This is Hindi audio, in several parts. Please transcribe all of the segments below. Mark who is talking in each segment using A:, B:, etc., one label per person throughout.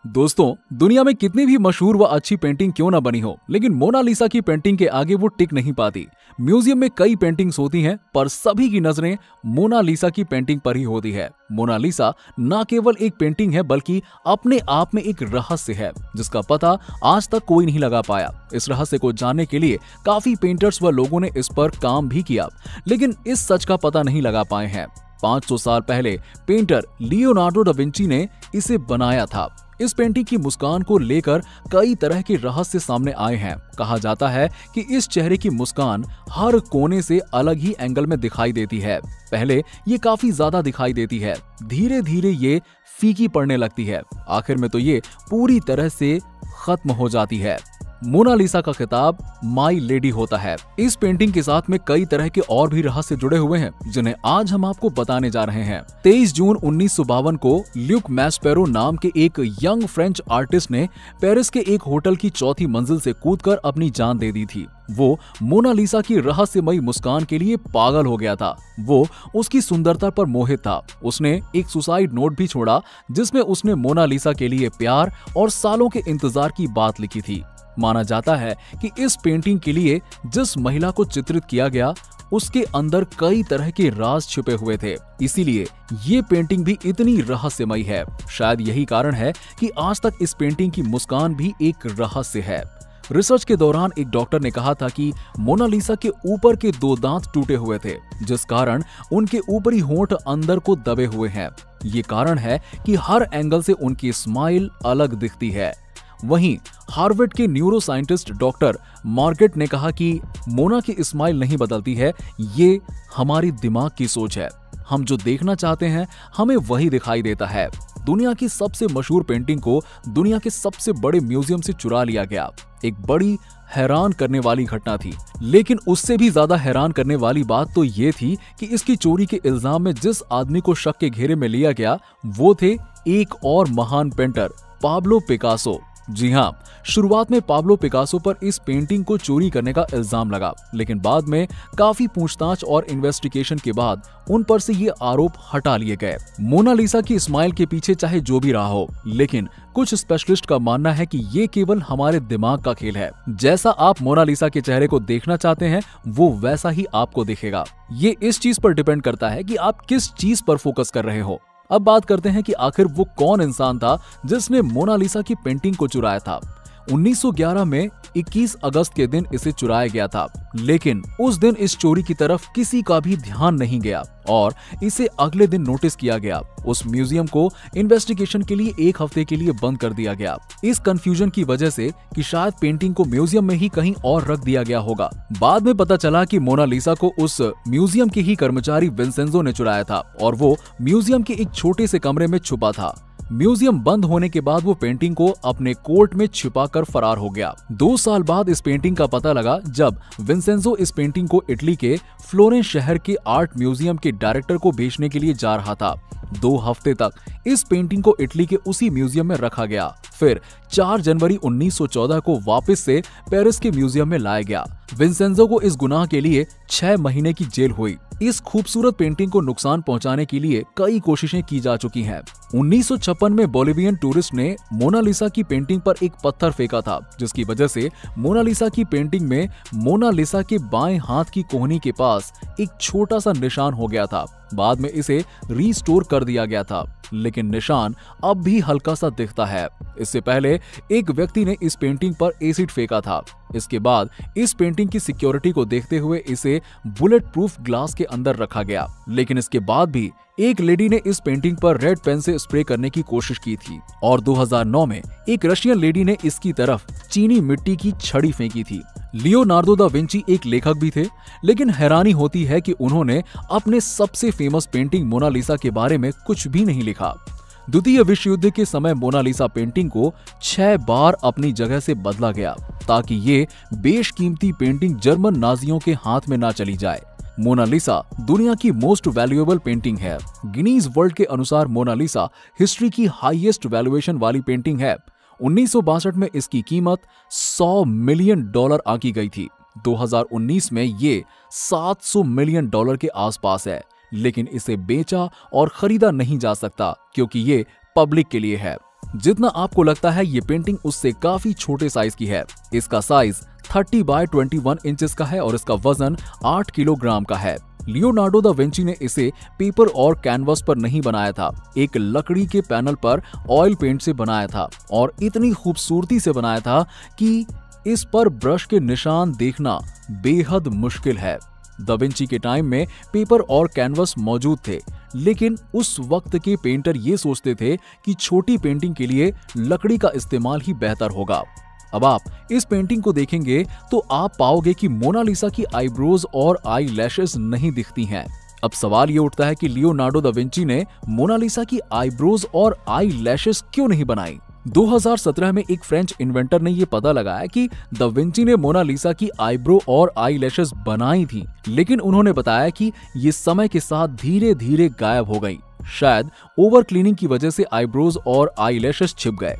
A: दोस्तों, दुनिया में कितनी भी मशहूर व अच्छी पेंटिंग क्यों ना बनी हो, लेकिन मोनालिसा की पेंटिंग के आगे वो टिक नहीं पाती। म्यूजियम में कई पेंटिंग्स होती हैं, पर सभी की नजरें मोनालिसा की पेंटिंग पर ही होती है। मोनालिसा न केवल एक पेंटिंग है, बल्कि अपने आप में एक रहस्य है, जिसका पता आज तक कोई नहीं लगा पाया। इस रहस्य को जानने के लिए काफी पेंटर्स व लोगों ने इस पर काम भी किया, लेकिन इस सच का पता नहीं लगा पाए हैं। 500 साल पहले पेंटर लियोनार्डो दा विंची ने इसे बनाया था। इस पेंटिंग की मुस्कान को लेकर कई तरह के रहस्य सामने आए हैं। कहा जाता है कि इस चेहरे की मुस्कान हर कोने से अलग ही एंगल में दिखाई देती है। पहले ये काफी ज्यादा दिखाई देती है, धीरे धीरे ये फीकी पड़ने लगती है, आखिर में तो ये पूरी तरह से खत्म हो जाती है। मोनालिसा का खिताब माई लेडी होता है। इस पेंटिंग के साथ में कई तरह के और भी रहस्य जुड़े हुए हैं, जिन्हें आज हम आपको बताने जा रहे हैं। 23 जून 1952 को ल्यूक मैस्पेरो नाम के एक यंग फ्रेंच आर्टिस्ट ने पेरिस के एक होटल की चौथी मंजिल से कूदकर अपनी जान दे दी थी। वो मोनालिसा की रहस्यमयी मुस्कान के लिए पागल हो गया था। वो उसकी सुंदरता पर मोहित था। उसने एक सुसाइड नोट भी छोड़ा, जिसमें उसने मोनालिसा के लिए प्यार और सालों के इंतजार की बात लिखी थी। माना जाता है कि इस पेंटिंग के लिए जिस महिला को चित्रित किया गया, उसके अंदर कई तरह के राज छिपे हुए थे, इसीलिए ये पेंटिंग भी इतनी रहस्यमयी है। शायद यही कारण है कि आज तक इस पेंटिंग की मुस्कान भी एक रहस्य है। रिसर्च के दौरान एक डॉक्टर ने कहा था कि मोनालिसा के ऊपर के 2 दांत टूटे हुए थे, जिस कारण उनके ऊपरी होंठ अंदर को दबे हुए हैं। ये कारण है कि हर एंगल से उनकी स्माइल अलग दिखती है। वहीं हार्वर्ड के न्यूरो साइंटिस्ट डॉक्टर मार्गेट ने कहा कि मोना की स्माइल नहीं बदलती है, ये हमारी दिमाग की सोच है। हम जो देखना चाहते हैं हमें वही दिखाई देता है। दुनिया की सबसे मशहूर पेंटिंग को दुनिया के सबसे बड़े म्यूजियम से चुरा लिया गया। एक बड़ी हैरान करने वाली घटना थी, लेकिन उससे भी ज्यादा हैरान करने वाली बात तो ये थी कि इसकी चोरी के इल्जाम में जिस आदमी को शक के घेरे में लिया गया, वो थे एक और महान पेंटर, पाब्लो पिकासो। जी हाँ, शुरुआत में पाब्लो पिकासो पर इस पेंटिंग को चोरी करने का इल्जाम लगा, लेकिन बाद में काफी पूछताछ और इन्वेस्टिगेशन के बाद उन पर से ये आरोप हटा लिए गए। मोनालिसा की स्माइल के पीछे चाहे जो भी रहा हो, लेकिन कुछ स्पेशलिस्ट का मानना है कि ये केवल हमारे दिमाग का खेल है। जैसा आप मोनालिसा के चेहरे को देखना चाहते हैं, वो वैसा ही आपको दिखेगा। ये इस चीज पर डिपेंड करता है कि आप किस चीज पर फोकस कर रहे हो। अब बात करते हैं कि आखिर वो कौन इंसान था जिसने मोनालिसा की पेंटिंग को चुराया था। 1911 में 21 अगस्त के दिन इसे चुराया गया था, लेकिन उस दिन इस चोरी की तरफ किसी का भी ध्यान नहीं गया और इसे अगले दिन नोटिस किया गया। उस म्यूजियम को इन्वेस्टिगेशन के लिए 1 हफ्ते के लिए बंद कर दिया गया, इस कंफ्यूजन की वजह से कि शायद पेंटिंग को म्यूजियम में ही कहीं और रख दिया गया होगा। बाद में पता चला कि मोनालिसा को उस म्यूजियम के ही कर्मचारी विंसेंजो ने चुराया था और वो म्यूजियम के एक छोटे से कमरे में छुपा था। म्यूजियम बंद होने के बाद वो पेंटिंग को अपने कोट में छिपाकर फरार हो गया। 2 साल बाद इस पेंटिंग का पता लगा, जब विंसेंजो इस पेंटिंग को इटली के फ्लोरेंस शहर के आर्ट म्यूजियम के डायरेक्टर को बेचने के लिए जा रहा था। 2 हफ्ते तक इस पेंटिंग को इटली के उसी म्यूजियम में रखा गया। फिर 4 जनवरी 1914 को वापस से पेरिस के म्यूजियम में लाया गया। विंसेंजो को इस गुनाह के लिए 6 महीने की जेल हुई। इस खूबसूरत पेंटिंग को नुकसान पहुंचाने के लिए कई कोशिशें की जा चुकी हैं। 1956 में बोलिवियन टूरिस्ट ने मोनालिसा की पेंटिंग पर एक पत्थर फेंका था, जिसकी वजह से मोनालिसा की पेंटिंग में मोनालिसा के बाएं हाथ की कोहनी के पास एक छोटा सा निशान हो गया था। बाद में इसे रीस्टोर कर दिया गया था, लेकिन निशान अब भी हल्का सा दिखता है। इससे पहले एक व्यक्ति ने इस पेंटिंग पर एसिड फेंका था। इसके बाद इस पेंटिंग की सिक्योरिटी को देखते हुए इसे बुलेट प्रूफ ग्लास के अंदर रखा गया, लेकिन इसके बाद भी एक लेडी ने इस पेंटिंग पर रेड पेन से स्प्रे करने की कोशिश की थी और 2009 में एक रशियन लेडी ने इसकी तरफ चीनी मिट्टी की छड़ी फेंकी थी। लियोनार्डो दा विंची एक लेखक भी थे, लेकिन हैरानी होती है कि उन्होंने अपने सबसे फेमस पेंटिंग मोनालिसा के बारे में कुछ भी नहीं लिखा। द्वितीय विश्व युद्ध के समय मोनालिसा पेंटिंग को 6 बार अपनी जगह से बदला गया, ताकि ये बेशकीमती पेंटिंग जर्मन नाजियों के हाथ में ना चली जाए। मोनालिसा दुनिया की मोस्ट वैल्यूएबल पेंटिंग है। गिनीज वर्ल्ड के अनुसार मोनालिसा हिस्ट्री की हाईएस्ट वैल्यूएशन वाली पेंटिंग है। 1962 में इसकी कीमत $100 मिलियन आंकी गई थी। 2019 में ये $700 मिलियन के आसपास है, लेकिन इसे बेचा और खरीदा नहीं जा सकता क्योंकि ये पब्लिक के लिए है। जितना आपको लगता है ये पेंटिंग उससे काफी छोटे साइज की है। इसका साइज 30 बाय 21 इंचेस का है और इसका वजन 8 किलोग्राम का है। लियोनार्डो दा विंची ने इसे पेपर और कैनवास पर नहीं बनाया था, एक लकड़ी के पैनल पर ऑयल पेंट से बनाया था और इतनी खूबसूरती से बनाया था कि इस पर ब्रश के निशान देखना बेहद मुश्किल है। दा विंची के टाइम में पेपर और कैनवास मौजूद थे, लेकिन उस वक्त के पेंटर ये सोचते थे कि छोटी पेंटिंग के लिए लकड़ी का इस्तेमाल ही बेहतर होगा। अब आप इस पेंटिंग को देखेंगे तो आप पाओगे कि मोनालिसा की आईब्रोज और आई लैशेस नहीं दिखती हैं। अब सवाल ये उठता है कि लियोनार्डो दा विंची ने मोनालिसा की आईब्रोज और आई लैशेस क्यों नहीं बनाई। 2017 में एक फ्रेंच इन्वेंटर ने यह पता लगाया कि दा विंची ने मोनालिसा की आईब्रो और आई लैशेस बनाई थी, लेकिन उन्होंने बताया कि ये समय के साथ धीरे धीरे गायब हो गई। शायद ओवर क्लीनिंग की वजह से आईब्रोज और आई लैशेस छिप गए।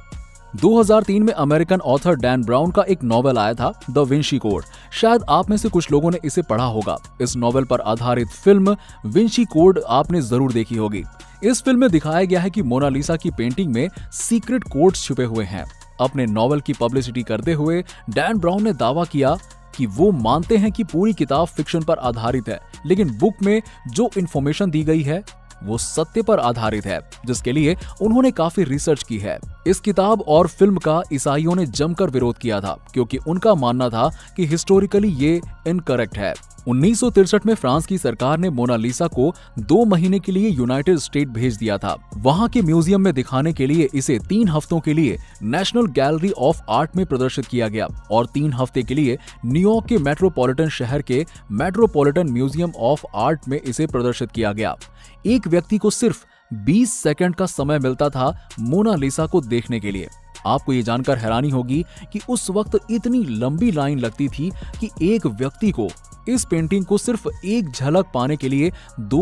A: 2003 में अमेरिकन ऑथर डैन ब्राउन का एक नॉवेल आया था, द विंची कोड। शायद आप में से कुछ लोगों ने इसे पढ़ा होगा। इस नॉवेल पर आधारित फिल्म विंची कोड आपने जरूर देखी होगी। इस फिल्म में दिखाया गया है कि मोनालिसा की पेंटिंग में सीक्रेट कोड्स छुपे हुए हैं। अपने नॉवेल की पब्लिसिटी करते हुए डैन ब्राउन ने दावा किया कि वो मानते हैं कि पूरी किताब फिक्शन पर आधारित है, लेकिन बुक में जो इंफॉर्मेशन दी गई है वो सत्य पर आधारित है, जिसके लिए उन्होंने काफी रिसर्च की है। इस किताब और फिल्म का ईसाइयों ने जमकर विरोध किया था, क्योंकि उनका मानना था कि हिस्टोरिकली ये इनकरेक्ट है। 1963 में फ्रांस की सरकार ने मोनालिसा को 2 महीने के लिए यूनाइटेड स्टेट भेज दिया था, वहां के म्यूजियम में दिखाने के लिए। इसे 3 हफ्तों के लिए नेशनल गैलरी ऑफ आर्ट में प्रदर्शित किया गया और 3 हफ्ते के लिए न्यूयॉर्क के मेट्रोपॉलिटन शहर के मेट्रोपॉलिटन म्यूजियम ऑफ आर्ट में इसे प्रदर्शित किया गया। एक व्यक्ति को सिर्फ 20 सेकंड का समय मिलता था मोनालिसा को देखने के लिए। आपको ये जानकर हैरानी होगी कि उस वक्त इतनी लंबी लाइन लगती थी कि एक व्यक्ति को इस पेंटिंग को सिर्फ एक झलक पाने के लिए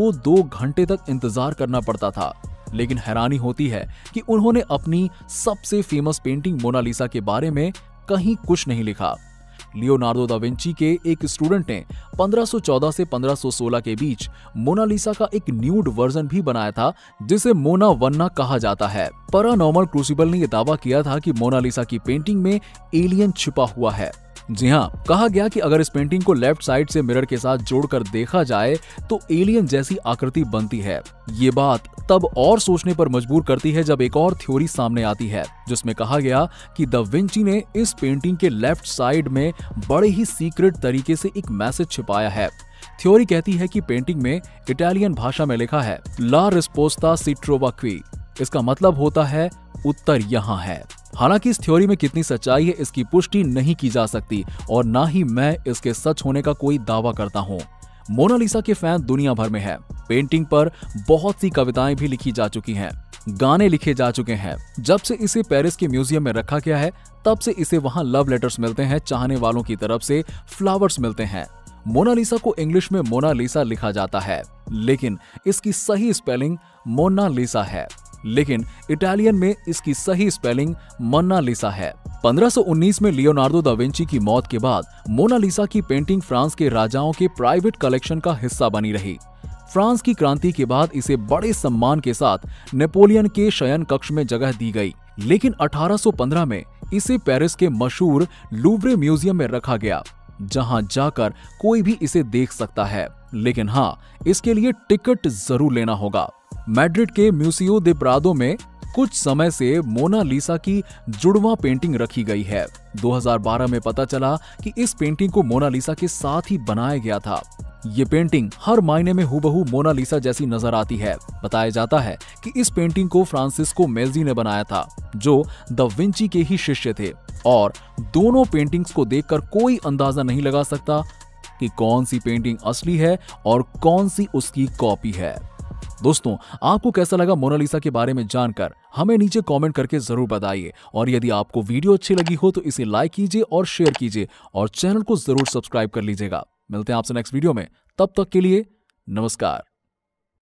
A: 2 घंटे तक इंतजार करना पड़ता था। लेकिन हैरानी होती है कि उन्होंने अपनी सबसे फेमस पेंटिंग मोनालिसा के बारे में कहीं कुछ नहीं लिखा। लियोनार्डो दा विंची के एक स्टूडेंट ने 1514 से 1516 के बीच मोनालिसा का एक न्यूड वर्जन भी बनाया था, जिसे मोना वन्ना कहा जाता है। पैरानॉर्मल क्रूसिबल ने यह दावा किया था कि मोनालिसा की पेंटिंग में एलियन छिपा हुआ है। जी हाँ, कहा गया कि अगर इस पेंटिंग को लेफ्ट साइड से मिरर के साथ जोड़कर देखा जाए तो एलियन जैसी आकृति बनती है। ये बात तब और सोचने पर मजबूर करती है जब एक और थ्योरी सामने आती है, जिसमें कहा गया कि दा विंची ने इस पेंटिंग के लेफ्ट साइड में बड़े ही सीक्रेट तरीके से एक मैसेज छिपाया है। थ्योरी कहती है कि पेंटिंग में इटालियन भाषा में लिखा है ला रिस्पोस्ता सी ट्रोवा qui। इसका मतलब होता है उत्तर यहाँ है। हालांकि इस थ्योरी में कितनी सच्चाई है इसकी पुष्टि नहीं की जा सकती और ना ही मैं इसके सच होने का कोई दावा करता हूँ। मोनालिसा के फैन दुनिया भर में हैं। पेंटिंग पर बहुत सी कविताएं भी लिखी जा चुकी हैं, गाने लिखे जा चुके हैं। जब से इसे पेरिस के म्यूजियम में रखा गया है तब से इसे वहां लव लेटर्स मिलते हैं, चाहने वालों की तरफ से फ्लावर्स मिलते हैं। मोनालिसा को इंग्लिश में मोनालिसा लिखा जाता है, लेकिन इसकी सही स्पेलिंग मोनालिसा है। लेकिन इटालियन में इसकी सही स्पेलिंग मोनालिसा है। 1519 में लियोनार्डो दा विंची की मौत के बाद मोनालिसा की पेंटिंग फ्रांस के राजाओं के प्राइवेट कलेक्शन का हिस्सा बनी रही। फ्रांस की क्रांति के बाद इसे बड़े सम्मान के साथ नेपोलियन के शयन कक्ष में जगह दी गई, लेकिन 1815 में इसे पेरिस के मशहूर लूव्रे म्यूजियम में रखा गया, जहां जाकर कोई भी इसे देख सकता है। लेकिन हाँ, इसके लिए टिकट जरूर लेना होगा। मैड्रिड के म्यूसियो दे प्रादो में कुछ समय से मोनालिसा की जुड़वा पेंटिंग रखी गई है। 2012 में पता चला कि इस पेंटिंग को मोनालिसा के साथ ही बनाया गया था। ये पेंटिंग हर मायने में हूबहू मोनालिसा जैसी नजर आती है। बताया जाता है कि इस पेंटिंग को फ्रांसिस्को मेल्जी ने बनाया था, जो दा विंची के ही शिष्य थे, और दोनों पेंटिंग्स को देखकर कोई अंदाजा नहीं लगा सकता कि कौन सी पेंटिंग असली है और कौन सी उसकी कॉपी है। दोस्तों, आपको कैसा लगा मोनालिसा के बारे में जानकर हमें नीचे कमेंट करके जरूर बताइए, और यदि आपको वीडियो अच्छी लगी हो तो इसे लाइक कीजिए और शेयर कीजिए और चैनल को जरूर सब्सक्राइब कर लीजिएगा। मिलते हैं आपसे नेक्स्ट वीडियो में, तब तक के लिए नमस्कार।